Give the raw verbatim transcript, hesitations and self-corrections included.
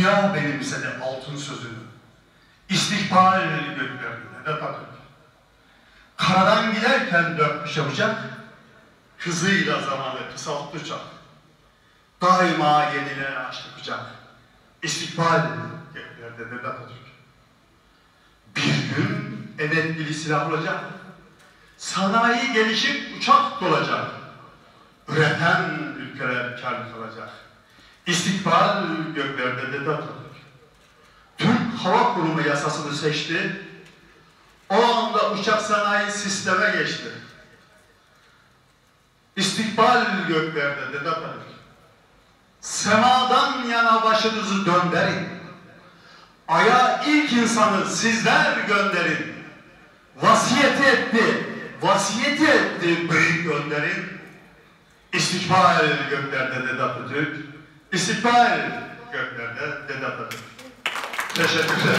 Dünya benimsedi altın sözünü. İstikbal göklerinde Vedat Atatürk. Karadan giderken dört çabucak, hızıyla zamanı kısalttı çak. Daima yenilere açtı kucak. İstikbal göklerde Vedat Atatürk. Bir gün emetkili silah olacak. Sanayi gelişip uçak dolacak. Üreten ülkeler kâr kalacak. İstikbal göklerde Vedat Atatürk. Türk Hava Kurumu yasasını seçti. O anda uçak sanayi sisteme geçti. İstikbal göklerde Vedat Atatürk. Semadan yana başınızı döndürün. Ay'a ilk insanı sizler gönderin. Vasiyeti etti, vasiyeti etti büyük önderin. İstikbal göklerde Vedat Atatürk. İstikbal göklerde Vedat Atatürk. Teşekkür ederim.